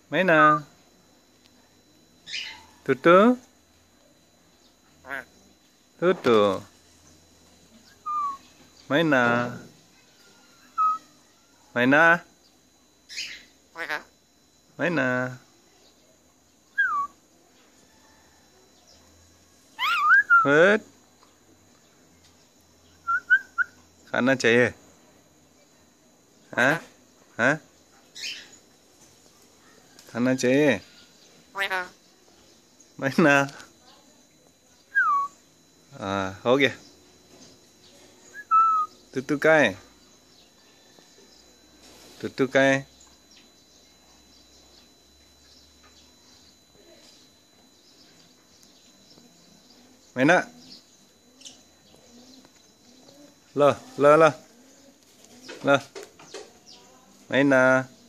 Maina, Tutu, Tutu, Maina, Maina, Maina. Hớt, खाना चाहिए? हाँ हाँ, खाना चाहिए? Maina, हो गया। तुतू कहाँ है? तुतू कहाँ है? Maina, lo lo lo lo, Maina.